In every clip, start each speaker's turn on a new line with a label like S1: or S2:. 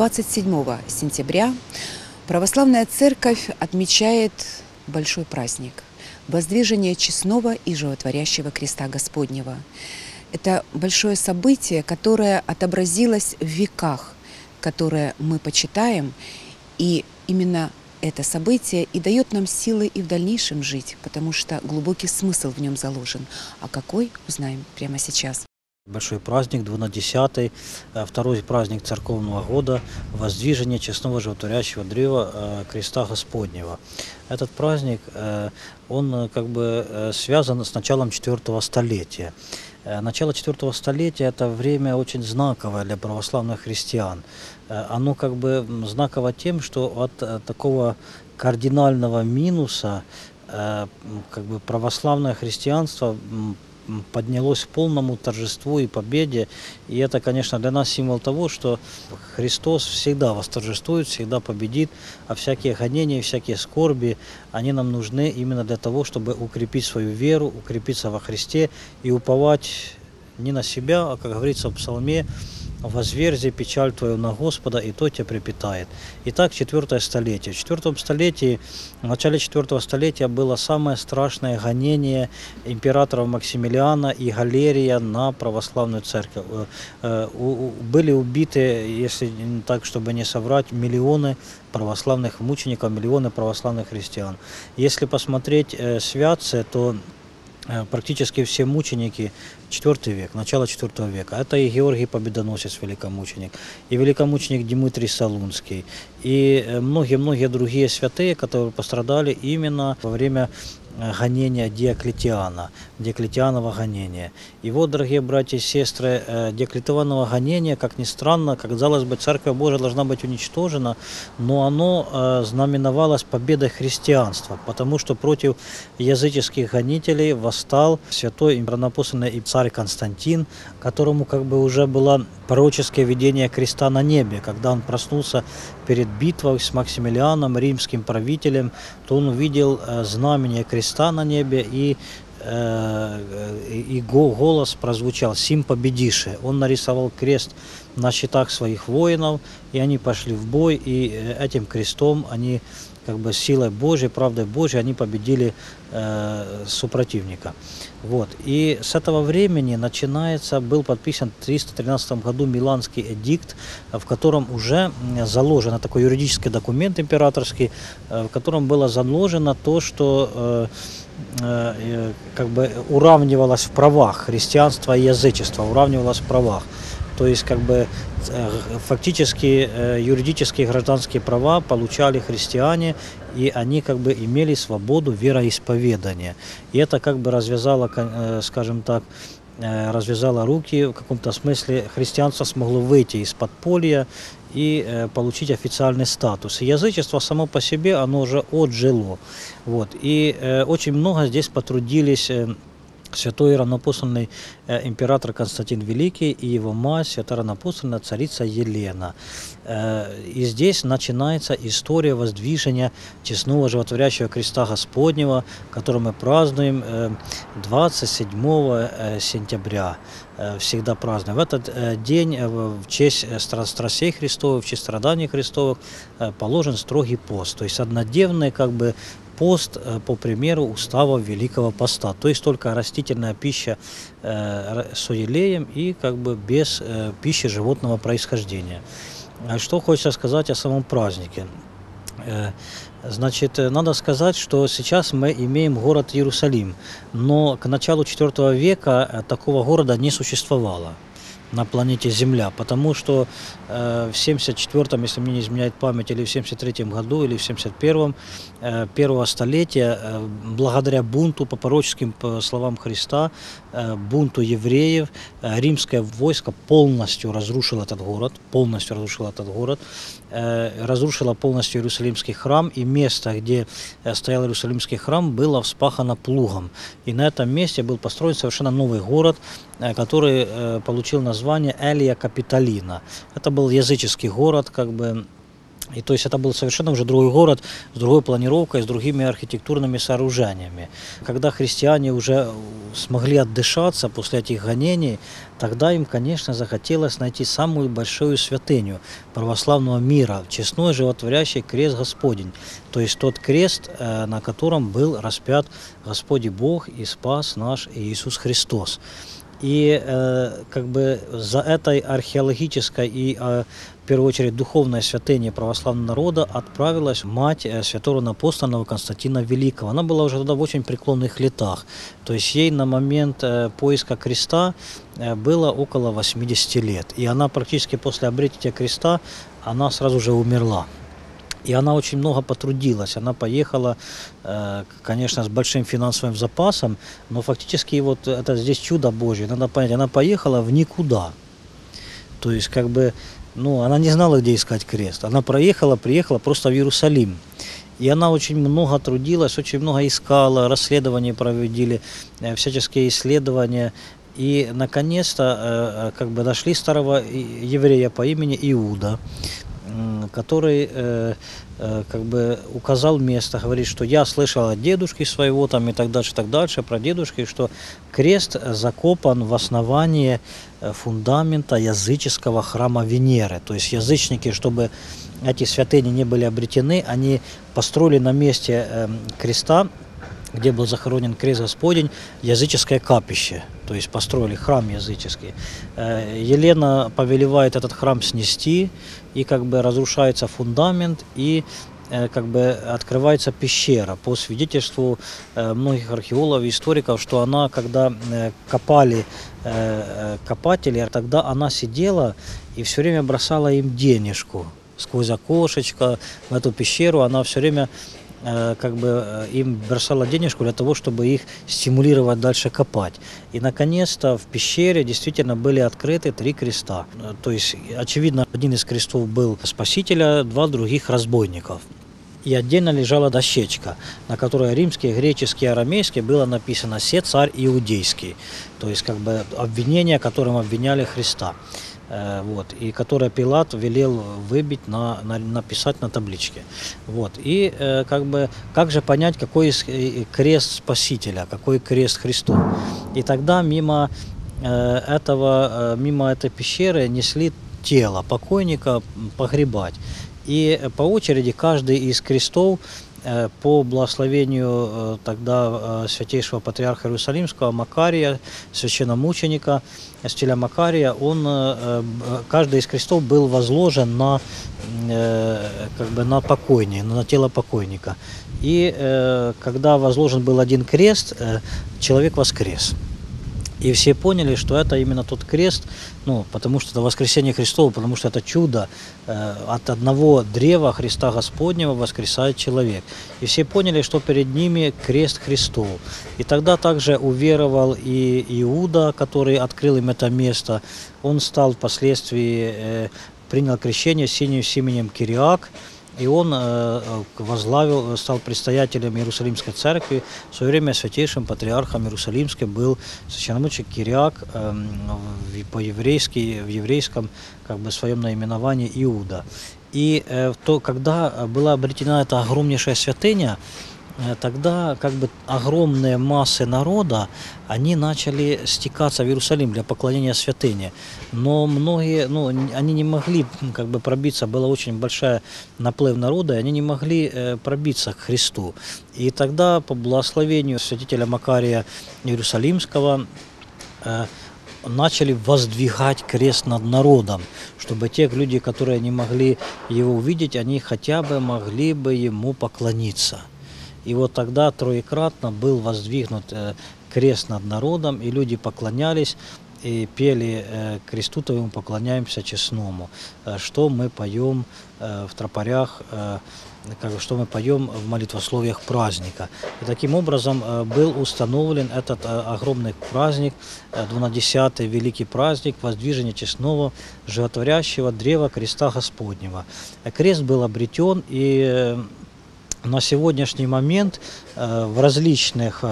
S1: 27 сентября Православная Церковь отмечает большой праздник – воздвижение честного и животворящего креста Господнего. Это большое событие, которое отобразилось в веках, которые мы почитаем, и именно это событие и дает нам силы и в дальнейшем жить, потому что глубокий смысл в нем заложен. А какой, узнаем прямо сейчас.
S2: Большой праздник, 12-й, второй праздник церковного года, воздвижение честного животворящего древа креста Господнего. Этот праздник, он как бы связан с началом 4-го столетия. Начало 4-го столетия – это время очень знаковое для православных христиан. Оно как бы знаково тем, что от такого кардинального минуса как бы православное христианство поднялось к полному торжеству и победе. И это, конечно, для нас символ того, что Христос всегда восторжествует, всегда победит, а всякие гонения, всякие скорби, они нам нужны именно для того, чтобы укрепить свою веру, укрепиться во Христе и уповать не на себя, а, как говорится в псалме, «Возверзи печаль твою на Господа, и то тебя припитает». Итак, 4-е столетие. В 4 столетии, в начале 4-го столетия было самое страшное гонение императоров Максимилиана и Галерия на православную церковь. Были убиты, если так, чтобы не соврать, миллионы православных мучеников, миллионы православных христиан. Если посмотреть святцы, то практически все мученики 4 век, начало 4 века. Это и Георгий Победоносец, великомученик, и великомученик Дмитрий Солунский, и многие-многие другие святые, которые пострадали именно во время гонения Диоклетианова гонения. И вот, дорогие братья и сестры, Диоклетианова гонение, как ни странно, казалось бы, Церковь Божия должна быть уничтожена, но оно знаменовалось победой христианства, потому что против языческих гонителей восстал святой император и царь Константин, которому как бы уже было пророческое видение креста на небе. Когда он проснулся перед битвой с Максимилианом, римским правителем, то он увидел знамение креста на небе, и голос прозвучал «Сим победише». Он нарисовал крест на щитах своих воинов, и они пошли в бой, и этим крестом они как бы силой Божьей, правдой Божьей, они победили супротивника. Вот. И с этого времени был подписан в 313 году Миланский эдикт, в котором уже заложено такой юридический документ императорский, в котором было заложено то, что как бы уравнивалось в правах христианство и язычество, уравнивалось в правах. То есть как бы фактически юридические гражданские права получали христиане, и они как бы имели свободу вероисповедания. И это как бы развязало, скажем так, развязало руки, в каком-то смысле христианство смогло выйти из подполья и получить официальный статус. И язычество само по себе, оно уже отжило. Вот. И очень много здесь потрудились святой равноапостольный император Константин Великий и его мать, святая равноапостольная царица Елена. И здесь начинается история воздвижения честного животворящего креста Господнего, который мы празднуем 27 сентября. Всегда празднуем. В этот день в честь страстей Христовых, в честь страданий Христовых положен строгий пост, то есть однодневный как бы пост по примеру устава Великого Поста, то есть только растительная пища с елеем и как бы без пищи животного происхождения. Что хочется сказать о самом празднике? Значит, надо сказать, что сейчас мы имеем город Иерусалим, но к началу IV века такого города не существовало на планете Земля, потому что в 74-м, если мне не изменяет память, или в 73-м году, или в 71-м, первого столетия, благодаря бунту, по пророческим словам Христа, бунту евреев, римское войско полностью разрушило этот город, разрушило полностью Иерусалимский храм, и место, где стоял Иерусалимский храм, было вспахано плугом. И на этом месте был построен совершенно новый город, который получил название Элия Капитолина. Это был языческий город, как бы И то есть это был совершенно уже другой город с другой планировкой, с другими архитектурными сооружениями. Когда христиане уже смогли отдышаться после этих гонений, тогда им, конечно, захотелось найти самую большую святыню православного мира, честной животворящий крест Господень. То есть тот крест, на котором был распят Господь Бог и спас наш Иисус Христос. И как бы за этой археологической и в первую очередь духовной святыней православного народа отправилась мать святого апостола Константина Великого. Она была уже тогда в очень преклонных летах. То есть ей на момент поиска креста было около 80 лет. И она практически после обретения креста, она сразу же умерла. И она очень много потрудилась. Она поехала, конечно, с большим финансовым запасом, но фактически вот это здесь чудо Божье. Надо понять, она поехала в никуда. То есть, как бы, ну, она не знала, где искать крест. Она приехала просто в Иерусалим. И она очень много трудилась, очень много искала, расследования проводили, всяческие исследования. И, наконец-то, как бы нашли старого еврея по имени Иуда, который как бы указал место, говорит, что я слышал от дедушки своего там и так дальше про дедушки, что крест закопан в основании фундамента языческого храма Венеры. То есть язычники, чтобы эти святыни не были обретены, они построили на месте креста, где был захоронен крест Господень, языческое капище. То есть построили храм языческий. Елена повелевает этот храм снести, и как бы разрушается фундамент, и как бы открывается пещера. По свидетельству многих археологов и историков, что она, когда копали копатели, тогда она сидела и все время бросала им денежку сквозь окошечко в эту пещеру. Она все время как бы им бросала денежку для того, чтобы их стимулировать дальше копать. И, наконец-то, в пещере действительно были открыты 3 креста. То есть, очевидно, один из крестов был Спасителя, 2 других разбойников. И отдельно лежала дощечка, на которой римский, греческий, арамейский было написано «Се царь иудейский». То есть, как бы обвинение, которым обвиняли Христа. Вот, и которое Пилат велел выбить, написать на табличке. Вот, и как бы, как же понять, какой крест Спасителя, какой крест Христов? И тогда мимо этой пещеры несли тело покойника погребать. И по очереди каждый из крестов по благословению тогда святейшего патриарха Иерусалимского Макария, священномученика Стиля Макария, каждый из крестов был возложен как бы на покойника, на тело покойника. И когда возложен был один крест, человек воскрес. И все поняли, что это именно тот крест, ну, потому что это воскресение Христово, потому что это чудо. От одного древа Христа Господнего воскресает человек. И все поняли, что перед ними крест Христов. И тогда также уверовал и Иуда, который открыл им это место. Он стал впоследствии, принял крещение с именем Кириак. И он стал предстоятелем Иерусалимской церкви. В свое время святейшим патриархом Иерусалимским был священномученик Кириак, по-еврейски, в еврейском как бы своем наименовании Иуда. И когда была обретена эта огромнейшая святыня, тогда как бы огромные массы народа, они начали стекаться в Иерусалим для поклонения святыне. Но многие, они не могли как бы пробиться, была очень большая наплыв народа, и они не могли пробиться к Христу. И тогда по благословению святителя Макария Иерусалимского начали воздвигать крест над народом, чтобы те люди, которые не могли его увидеть, они хотя бы могли бы ему поклониться. И вот тогда троекратно был воздвигнут крест над народом, и люди поклонялись и пели «Кресту Твоему поклоняемся честному», что мы поем в тропарях, что мы поем в молитвословиях праздника. И таким образом был установлен этот огромный праздник, 12-й великий праздник воздвижения честного животворящего древа креста Господнего. Крест был обретен, и на сегодняшний момент в различных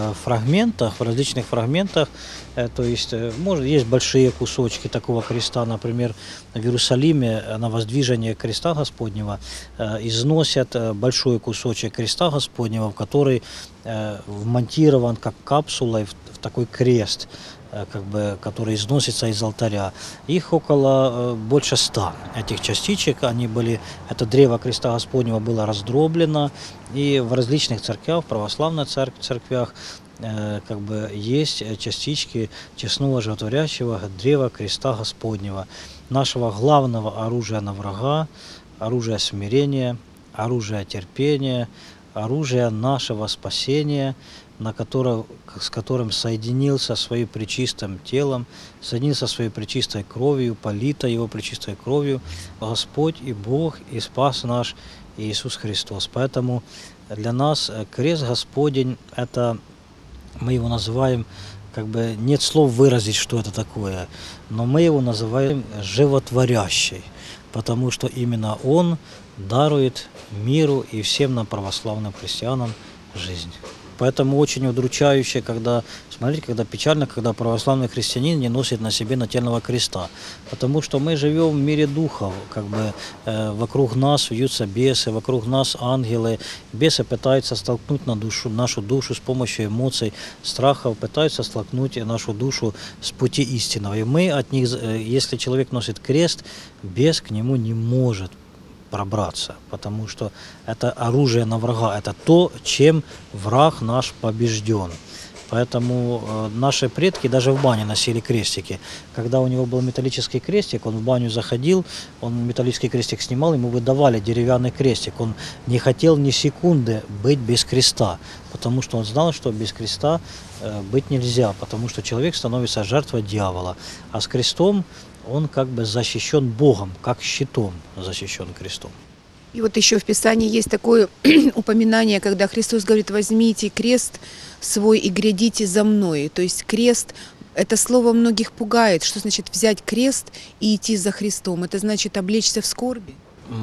S2: фрагментах, то есть, может, есть большие кусочки такого креста, например, в Иерусалиме на воздвижение креста Господнего износят большой кусочек креста Господнего, в который вмонтирован как капсула в такой крест, который износится из алтаря. Их около больше 100 этих частичек. Это древо креста Господнего было раздроблено, и в различных церквях, в православных церквях, есть частички честного животворящего древа креста Господнего, нашего главного оружия на врага, оружия смирения, оружия терпения, оружие нашего спасения, с которым соединился своим пречистым телом, соединился своей пречистой кровью, полита его пречистой кровью Господь и Бог и Спас наш Иисус Христос. Поэтому для нас крест Господень – это, мы его называем, нет слов выразить, что это такое, но мы его называем животворящий, потому что именно он дарует миру и всем нам, православным христианам, жизнь. Поэтому очень удручающе, когда печально, когда православный христианин не носит на себе нательного креста. Потому что мы живем в мире духов, вокруг нас вьются бесы, вокруг нас ангелы. Бесы пытаются столкнуть нашу душу с помощью эмоций, страхов, пытаются столкнуть нашу душу с пути истинного. И мы от них, если человек носит крест, бес к нему не может пробраться, потому что это оружие на врага, это то, чем враг наш побежден. Поэтому наши предки даже в бане носили крестики. Когда у него был металлический крестик, он в баню заходил, он металлический крестик снимал, ему выдавали деревянный крестик. Он не хотел ни секунды быть без креста, потому что он знал, что без креста быть нельзя, потому что человек становится жертвой дьявола. А с крестом он защищен Богом, как щитом защищен крестом.
S1: И вот еще в Писании есть такое упоминание, когда Христос говорит: возьмите крест свой и грядите за мной. То есть крест, это слово многих пугает. Что значит взять крест и идти за Христом? Это значит облечься в скорби?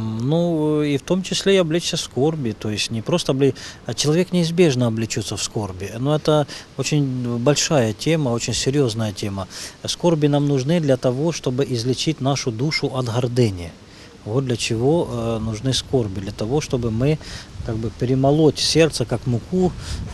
S2: И в том числе и облечься в скорби, то есть не просто человек неизбежно облечется в скорби, но это очень большая тема, очень серьезная тема. Скорби нам нужны для того, чтобы излечить нашу душу от гордыни. Вот для чего нужны скорби, для того, чтобы мы перемолоть сердце как муку,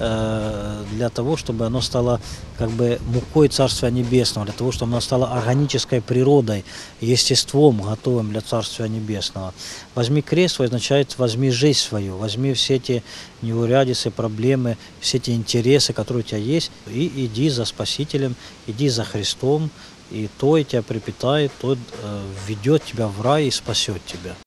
S2: для того, чтобы оно стало мукой Царствия Небесного, для того, чтобы оно стало органической природой, естеством, готовым для Царствия Небесного. Возьми крест означает возьми жизнь свою, возьми все эти неурядицы, проблемы, все эти интересы, которые у тебя есть, и иди за Спасителем, иди за Христом, и то и тебя припитает, то введет тебя в рай и спасет тебя.